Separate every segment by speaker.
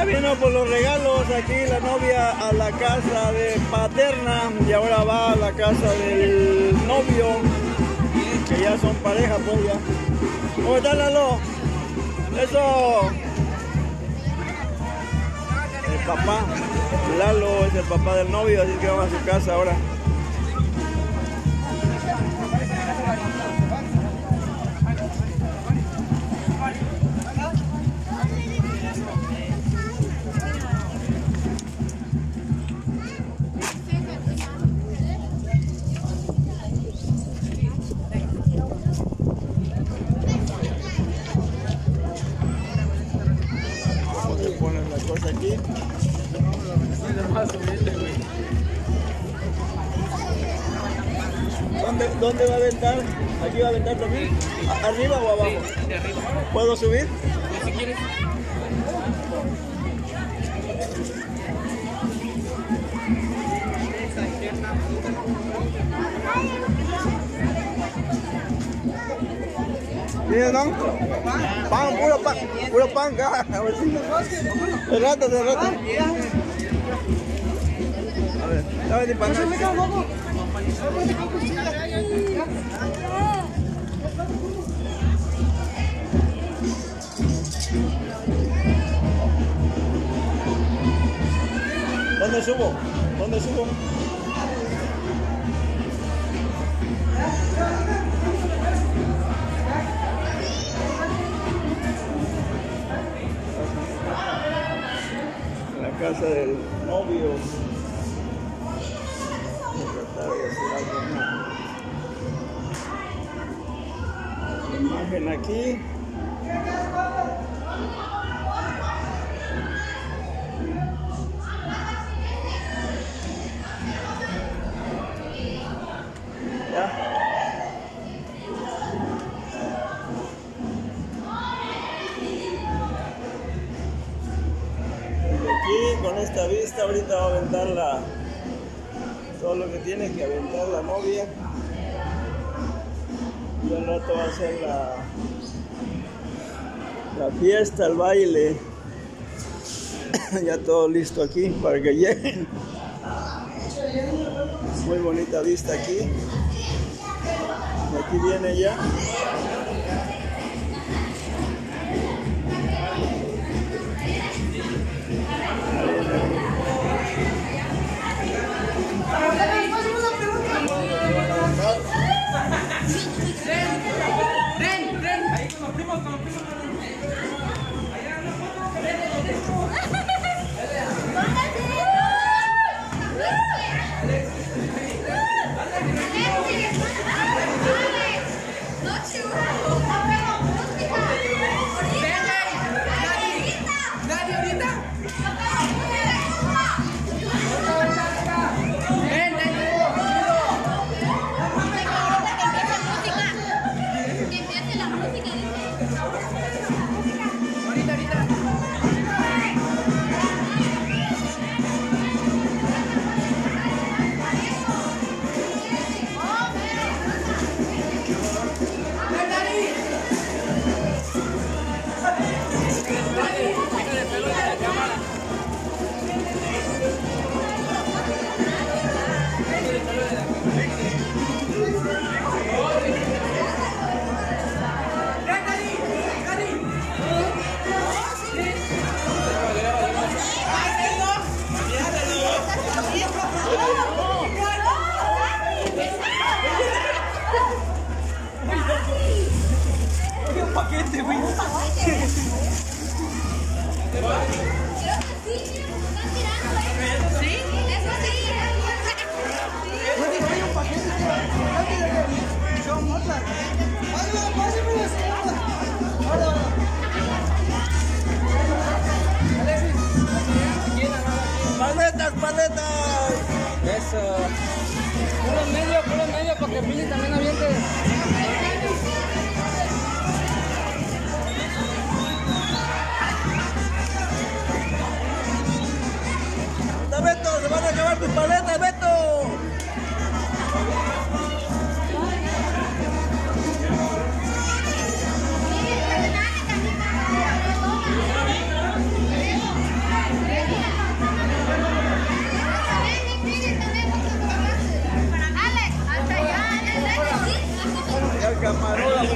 Speaker 1: Ya vino por los regalos aquí la novia a la casa de paterna y ahora va a la casa del novio, que ya son pareja pues ya. ¿Cómo está Lalo? Eso. El papá, Lalo es el papá del novio, así que vamos a su casa ahora. Pones la cosa aquí. ¿Dónde va a aventar? ¿Aquí va a aventar también? ¿Arriba o abajo?
Speaker 2: Sí, de arriba.
Speaker 1: ¿Puedo subir?
Speaker 2: Pues si quieres.
Speaker 1: ¿Tienes, no? Pan, puro pan, caja. De rato. A ver, dame de pan. ¿Dónde subo? La casa del novio. Voy a tratar de hacer algo más. Imagen aquí. Ya. Aquí con esta vista ahorita va a aventar todo lo que tiene que aventar la novia y al rato va a ser la fiesta, el baile. Ya todo listo aquí para que lleguen. Muy bonita vista aquí. Aquí viene ya.
Speaker 2: Paquete, güey.
Speaker 1: ¡Paletas!
Speaker 2: Eso. Puro medio, para que Pili también aviente.
Speaker 1: ¡Beto! ¡Se van a acabar tus paletas, Beto! camarógrafo.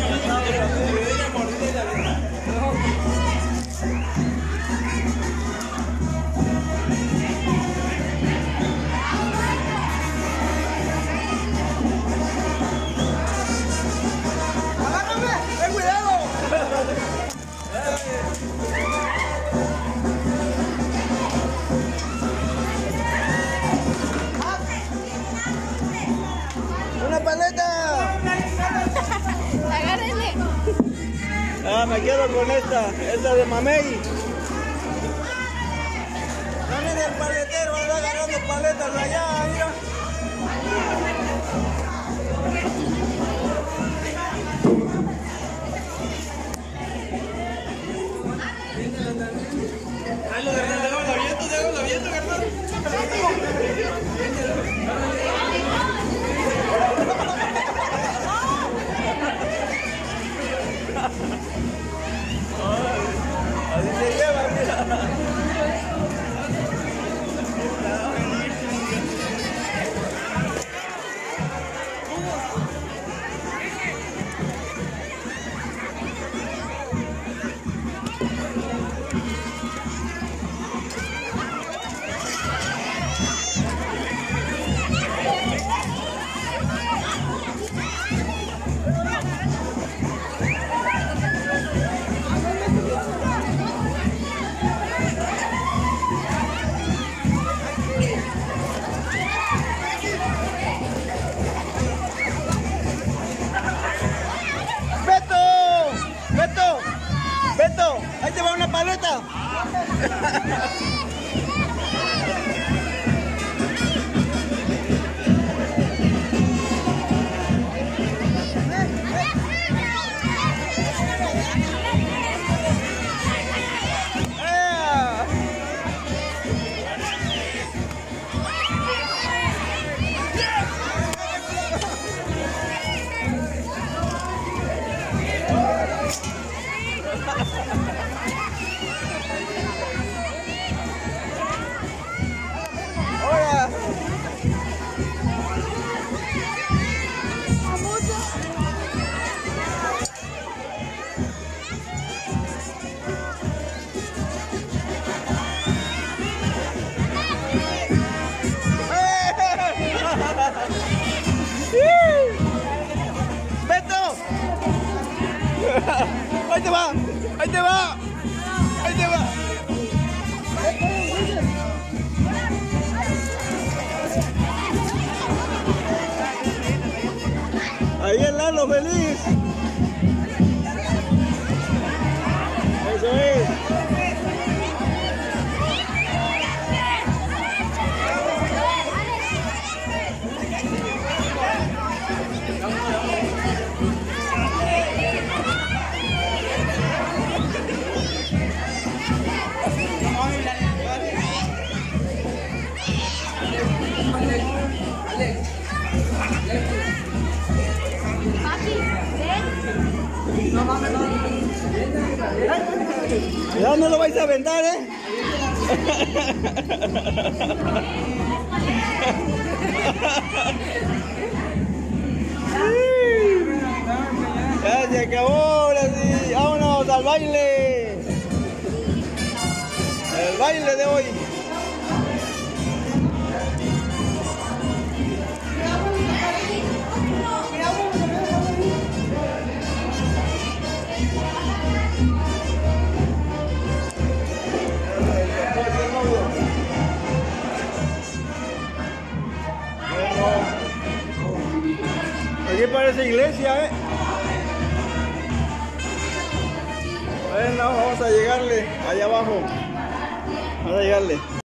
Speaker 2: ¡Agárrame! ¡Ten cuidado!
Speaker 1: ¡Una paleta!
Speaker 3: Agárrenle.
Speaker 1: Ah, me quedo con esta de mamey. También el paletero anda agarrando paletas allá, mira. Así se lleva, mira. Beto, ahí te va una paleta. Hola. Beto. Ahí te va. Ahí te va. Ahí te va. Ahí el Lalo feliz. Eso es. Cuidado, no lo vais a aventar, ¿eh? Ya se acabó, ahora sí. Vámonos al baile. El baile de hoy. Aquí parece iglesia, ¿eh? Bueno, vamos a llegarle allá abajo. Vamos a llegarle.